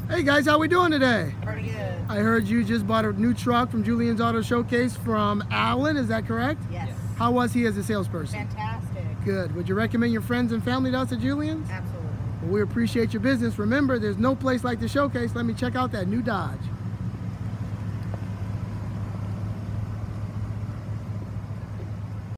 Hey guys, how we doing today? Pretty good. I heard you just bought a new truck from Julian's Auto Showcase from Alan, is that correct? Yes. How was he as a salesperson? Fantastic. Good. Would you recommend your friends and family to us at Julian's? Absolutely. Well, we appreciate your business. Remember, there's no place like the Showcase. Let me check out that new Dodge.